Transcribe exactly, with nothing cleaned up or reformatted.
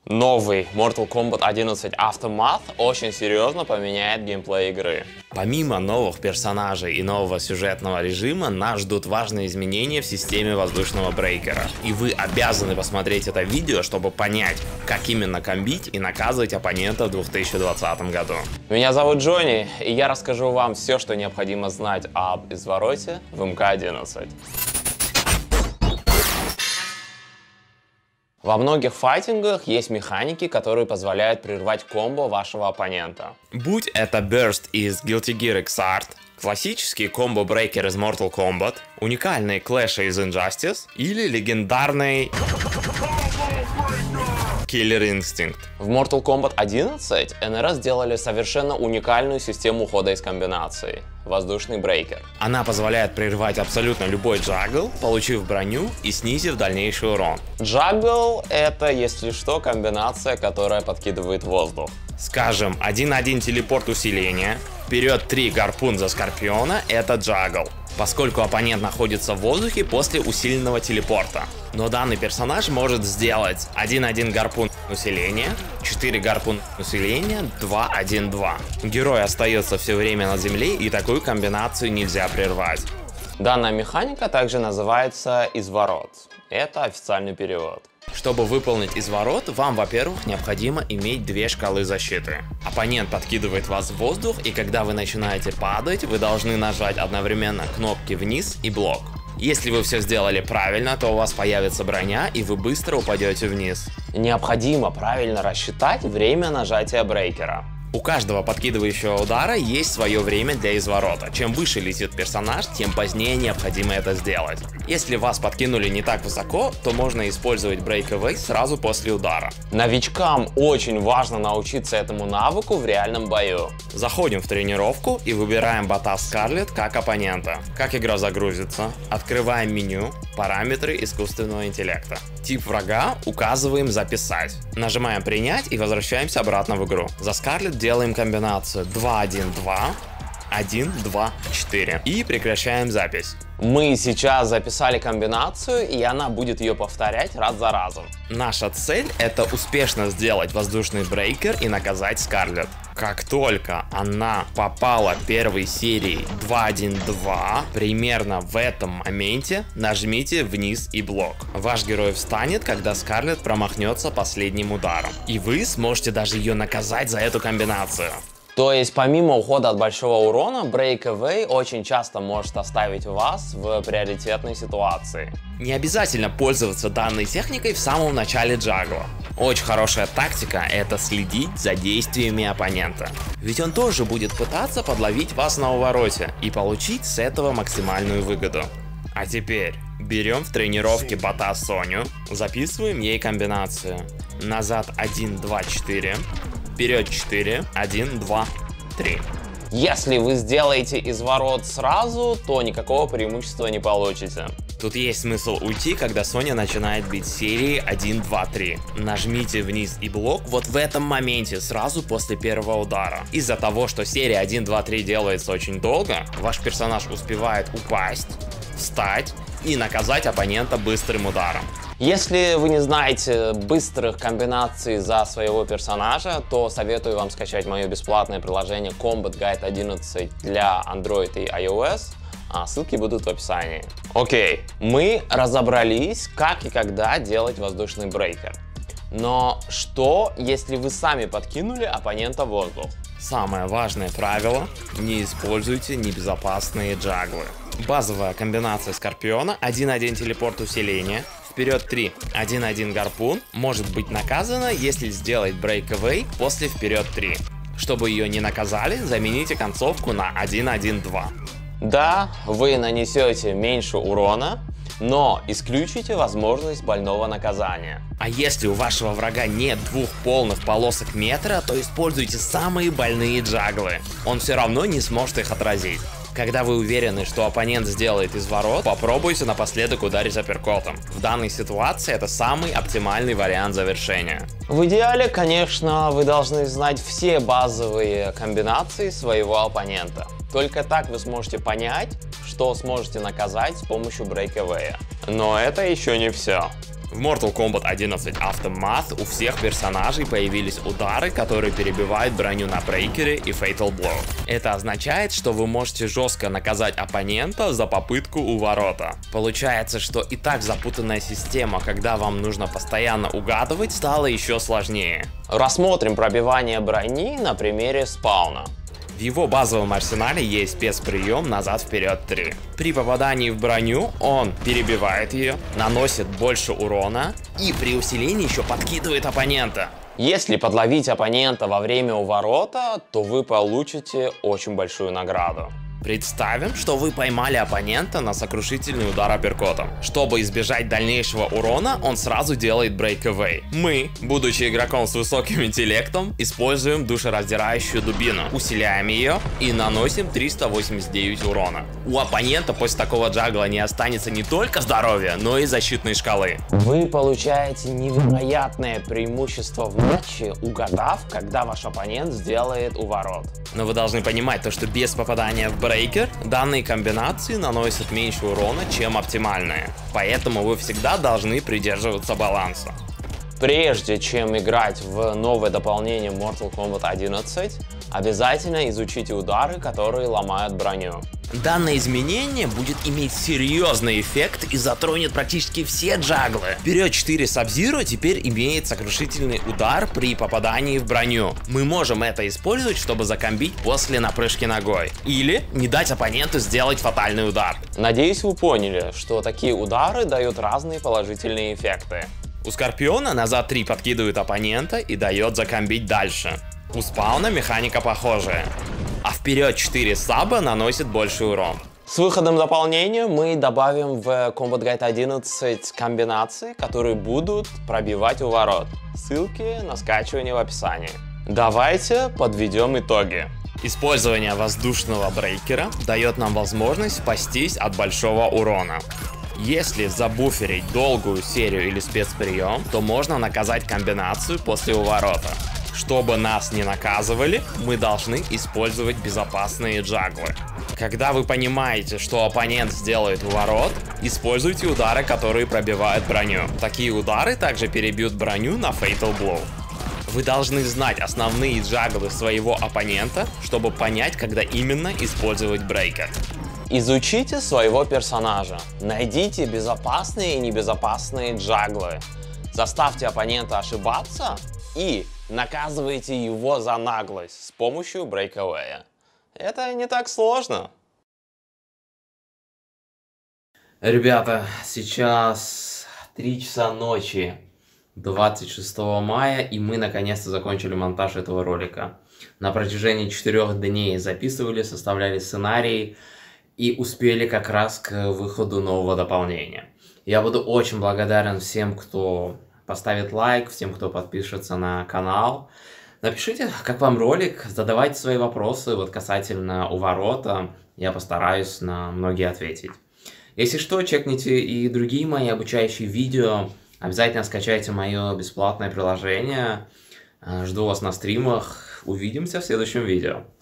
Новый Mortal Kombat одиннадцать Aftermath очень серьезно поменяет геймплей игры. Помимо новых персонажей и нового сюжетного режима, нас ждут важные изменения в системе воздушного брейкера. И вы обязаны посмотреть это видео, чтобы понять, как именно комбить и наказывать оппонента в две тысячи двадцатом году. Меня зовут Джонни, и я расскажу вам все, что необходимо знать об извороте в эм ка одиннадцать. Во многих файтингах есть механики, которые позволяют прервать комбо вашего оппонента. Будь это Burst из Guilty Gear Xrd, классический комбо-брейкер из Mortal Kombat, уникальные клэши из Injustice или легендарный Killer Instinct. В Mortal Kombat одиннадцать эн эр сделали совершенно уникальную систему ухода из комбинаций — воздушный брейкер. Она позволяет прервать абсолютно любой джагл, получив броню и снизив дальнейший урон. Джагл — это, если что, комбинация, которая подкидывает воздух. Скажем, один-один телепорт усиления, вперед три гарпун за Скорпиона — это джагл, поскольку оппонент находится в воздухе после усиленного телепорта. Но данный персонаж может сделать один-один гарпун усиления, четыре гарпун усиления, два-один-два. Герой остается все время на земле, и такую комбинацию нельзя прервать. Данная механика также называется изворот. Это официальный перевод. Чтобы выполнить изворот, вам, во-первых, необходимо иметь две шкалы защиты. Оппонент подкидывает вас в воздух, и когда вы начинаете падать, вы должны нажать одновременно кнопки вниз и блок. Если вы все сделали правильно, то у вас появится броня, и вы быстро упадете вниз. Необходимо правильно рассчитать время нажатия брейкера. У каждого подкидывающего удара есть свое время для изворота. Чем выше летит персонаж, тем позднее необходимо это сделать. Если вас подкинули не так высоко, то можно использовать Breakaway сразу после удара. Новичкам очень важно научиться этому навыку в реальном бою. Заходим в тренировку и выбираем бота Scarlet как оппонента. Как игра загрузится? Открываем меню, параметры искусственного интеллекта. Тип врага указываем «Записать». Нажимаем «Принять» и возвращаемся обратно в игру. За Scarlet делаем комбинацию два-один-два, один-два-четыре и прекращаем запись. Мы сейчас записали комбинацию, и она будет ее повторять раз за разом. Наша цель — это успешно сделать воздушный брейкер и наказать Scarlet. Как только она попала первой серии два-один-два, примерно в этом моменте нажмите вниз и блок. Ваш герой встанет, когда Scarlet промахнется последним ударом, и вы сможете даже ее наказать за эту комбинацию. То есть помимо ухода от большого урона, Breakaway очень часто может оставить вас в приоритетной ситуации. Не обязательно пользоваться данной техникой в самом начале джагла. Очень хорошая тактика — это следить за действиями оппонента. Ведь он тоже будет пытаться подловить вас на увороте и получить с этого максимальную выгоду. А теперь берем в тренировке бота Соню, записываем ей комбинацию. Назад один-два-четыре. Вперед четыре, один, два, три. Если вы сделаете изворот сразу, то никакого преимущества не получите. Тут есть смысл уйти, когда Соня начинает бить серии один, два, три. Нажмите вниз и блок вот в этом моменте, сразу после первого удара. Из-за того, что серия один, два, три делается очень долго, ваш персонаж успевает упасть, встать и наказать оппонента быстрым ударом. Если вы не знаете быстрых комбинаций за своего персонажа, то советую вам скачать мое бесплатное приложение Combat Guide одиннадцать для Android и iOS, а ссылки будут в описании. Окей, мы разобрались, как и когда делать воздушный брейкер. Но что, если вы сами подкинули оппонента в воздух? Самое важное правило — не используйте небезопасные джаглы. Базовая комбинация Скорпиона один-один телепорт усиления, вперед три, один-один гарпун может быть наказана, если сделать Breakaway после вперед три. Чтобы ее не наказали, замените концовку на один-один-два. Да, вы нанесете меньше урона, но исключите возможность больного наказания. А если у вашего врага нет двух полных полосок метра, то используйте самые больные джаглы. Он все равно не сможет их отразить. Когда вы уверены, что оппонент сделает изворот, попробуйте напоследок ударить апперкотом. В данной ситуации это самый оптимальный вариант завершения. В идеале, конечно, вы должны знать все базовые комбинации своего оппонента. Только так вы сможете понять, что сможете наказать с помощью Breakaway. Но это еще не все. В Mortal Kombat одиннадцать Aftermath у всех персонажей появились удары, которые перебивают броню на брейкере и Fatal Blow. Это означает, что вы можете жестко наказать оппонента за попытку уворота. Получается, что и так запутанная система, когда вам нужно постоянно угадывать, стала еще сложнее. Рассмотрим пробивание брони на примере спауна. В его базовом арсенале есть спецприем «Назад-вперед три». При попадании в броню он перебивает ее, наносит больше урона и при усилении еще подкидывает оппонента. Если подловить оппонента во время уворота, то вы получите очень большую награду. Представим, что вы поймали оппонента на сокрушительный удар апперкотом. Чтобы избежать дальнейшего урона, он сразу делает breakaway. Мы, будучи игроком с высоким интеллектом, используем душераздирающую дубину, усиляем ее и наносим триста восемьдесят девять урона. У оппонента после такого джагла не останется не только здоровья, но и защитной шкалы. Вы получаете невероятное преимущество в матче, угадав, когда ваш оппонент сделает уворот. Но вы должны понимать, то, что без попадания в брейкер данные комбинации наносят меньше урона, чем оптимальные. Поэтому вы всегда должны придерживаться баланса. Прежде чем играть в новое дополнение Mortal Kombat одиннадцать, обязательно изучите удары, которые ломают броню. Данное изменение будет иметь серьезный эффект и затронет практически все джаглы. Вперед четыре Sub-Zero теперь имеет сокрушительный удар при попадании в броню. Мы можем это использовать, чтобы закомбить после напрыжки ногой. Или не дать оппоненту сделать фатальный удар. Надеюсь, вы поняли, что такие удары дают разные положительные эффекты. У Скорпиона назад три подкидывает оппонента и дает закомбить дальше. У Спауна механика похожая. А вперед четыре саба наносит больше урон. С выходом дополнения мы добавим в Combat Guide одиннадцать комбинации, которые будут пробивать уворот. Ссылки на скачивание в описании. Давайте подведем итоги. Использование воздушного брейкера дает нам возможность спастись от большого урона. Если забуферить долгую серию или спецприем, то можно наказать комбинацию после уворота. Чтобы нас не наказывали, мы должны использовать безопасные джаглы. Когда вы понимаете, что оппонент сделает уворот, используйте удары, которые пробивают броню. Такие удары также перебьют броню на Fatal Blow. Вы должны знать основные джаглы своего оппонента, чтобы понять, когда именно использовать брейкер. Изучите своего персонажа, найдите безопасные и небезопасные джаглы, заставьте оппонента ошибаться и наказывайте его за наглость с помощью брейкавея. Это не так сложно. Ребята, сейчас три часа ночи, двадцать шестого мая, и мы наконец-то закончили монтаж этого ролика. На протяжении четырех дней записывали, составляли сценарий и успели как раз к выходу нового дополнения. Я буду очень благодарен всем, кто поставит лайк, всем, кто подпишется на канал. Напишите, как вам ролик, задавайте свои вопросы вот касательно уворота, я постараюсь на многие ответить. Если что, чекните и другие мои обучающие видео, обязательно скачайте мое бесплатное приложение. Жду вас на стримах, увидимся в следующем видео.